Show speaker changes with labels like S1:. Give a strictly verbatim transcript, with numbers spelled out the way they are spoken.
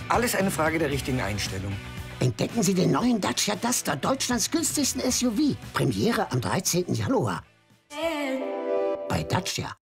S1: Alles eine Frage der richtigen Einstellung.
S2: Entdecken Sie den neuen Dacia Duster, Deutschlands günstigsten S U V. Premiere am dreizehnten Januar. Bei Dacia.